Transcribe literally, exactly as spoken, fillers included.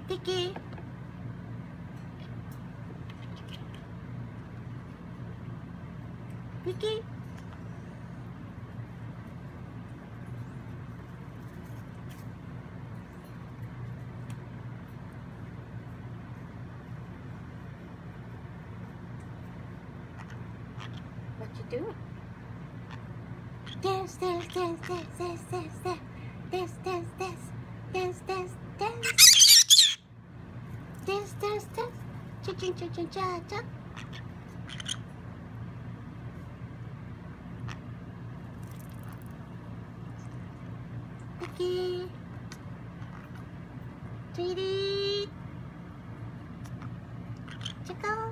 Vicky. Vicky. What you doing? Dance, dance, dance, dance, dance, dance, dance, dance, dance, dance, dance, dance, dance, dance, dance, dance, cha cha cha cha cha cha. Vicky, Tweety, Chico.